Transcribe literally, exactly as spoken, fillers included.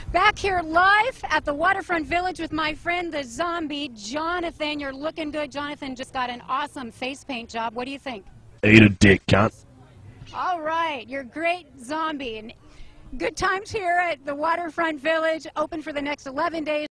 Back here live at the Waterfront Village with my friend the zombie, Jonathan. You're looking good. Jonathan just got an awesome face paint job. What do you think? Eat a dick, cunt. All right, you're a great zombie. And good times here at the Waterfront Village, open for the next eleven days.